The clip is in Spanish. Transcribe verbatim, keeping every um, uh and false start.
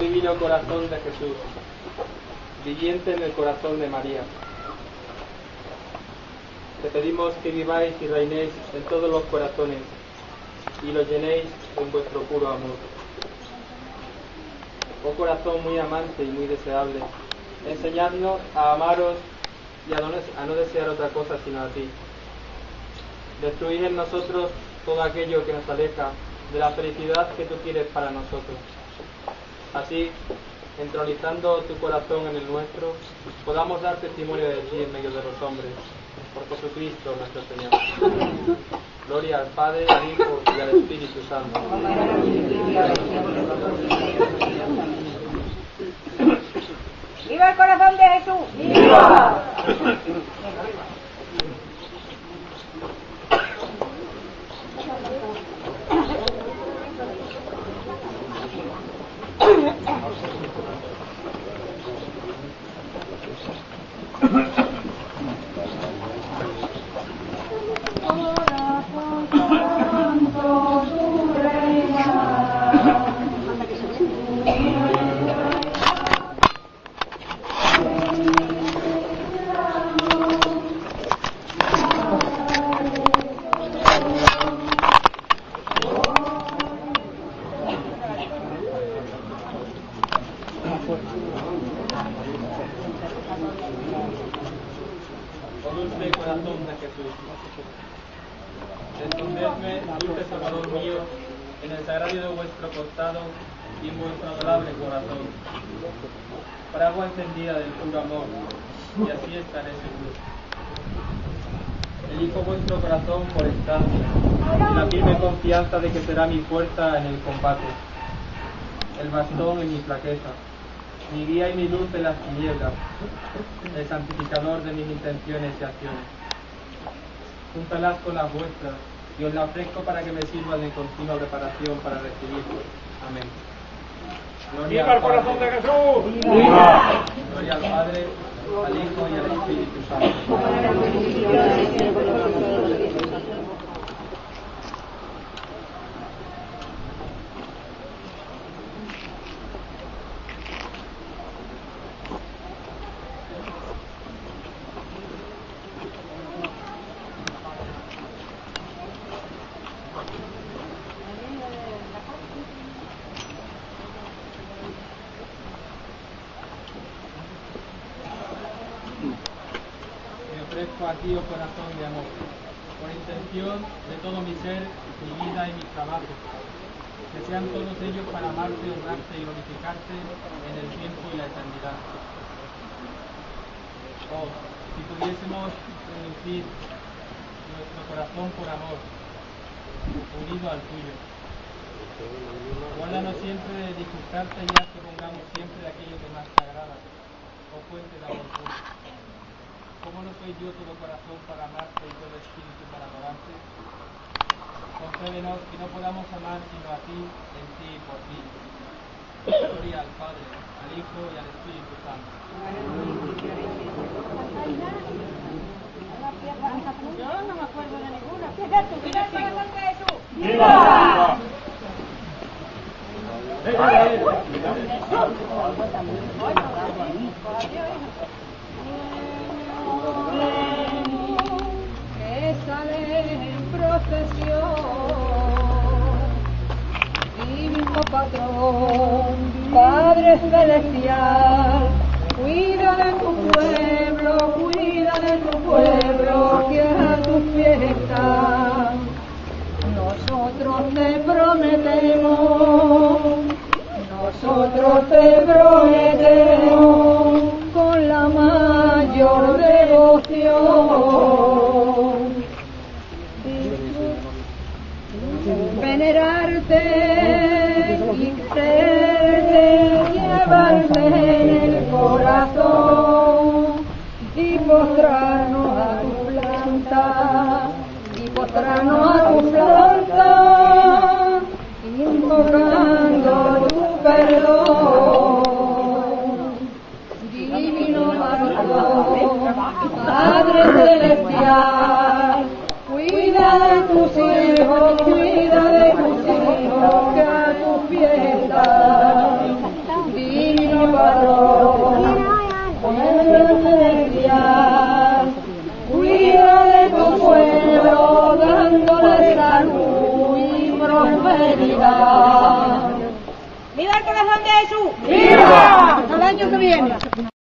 divino corazón de Jesús, viviente en el corazón de María. Te pedimos que viváis y reinéis en todos los corazones y los llenéis en vuestro puro amor. Oh corazón muy amante y muy deseable, enseñadnos a amaros y a no, a no desear otra cosa sino a ti. Destruid en nosotros todo aquello que nos aleja de la felicidad que tú quieres para nosotros. Así, entronizando tu corazón en el nuestro, podamos dar testimonio de ti en medio de los hombres, por Jesucristo nuestro Señor. Gloria al Padre, al Hijo y al Espíritu Santo. ¡Viva el corazón de Jesús! ¡Viva! Oh dulce corazón de Jesús, escondedme, dulce Salvador mío, en el sagrario de vuestro costado y en vuestro adorable corazón, fragua encendida del puro amor, y así estaré seguro. Elijo vuestro corazón por estancia, y la firme confianza de que será mi fuerza en el combate, el bastón en mi flaqueza, mi guía y mi luz en las tinieblas, el santificador de mis intenciones y acciones. Júntalas con las vuestras y os las ofrezco para que me sirvan de continua preparación para recibirlo. Amén. Gloria ¡Viva el corazón de Jesús! ¡Viva! Gloria al Padre, al Hijo y al Espíritu Santo. A ti, oh corazón de amor, por intención de todo mi ser, mi vida y mi trabajo, que sean todos ellos para amarte, honrarte y glorificarte en el tiempo y la eternidad. Oh, si pudiésemos reducir nuestro corazón por amor, unido al tuyo. Guárdanos siempre de disgustarte y haz que pongamos siempre aquello que más te agrada, oh fuente de amor puro. ¿Cómo no soy yo todo corazón para amarte y todo espíritu para adorarte? Concédenos que no podamos amar sino a ti, en ti y por ti. Gloria al Padre, al Hijo y al Espíritu Santo. Yo no me acuerdo de ninguna. ¡Viva el corazón de Jesús! ¡Viva! Que sale en procesión, divino patrón, Padre celestial, cuida de tu pueblo, cuida de tu pueblo, que a tus pies está. Nosotros te prometemos, nosotros te prometemos, con la mayor devoción, venerarte y quererte, llevarte en el corazón y postrarnos a tu planta, y postrarnos a tu planta, invocando tu perdón. Divino patrón, Padre celestial, cuida de tus hijos, cuida de tus hijos que a tus pies están. ¡Viva el corazón de Jesús! ¡Viva! Hasta el año que viene.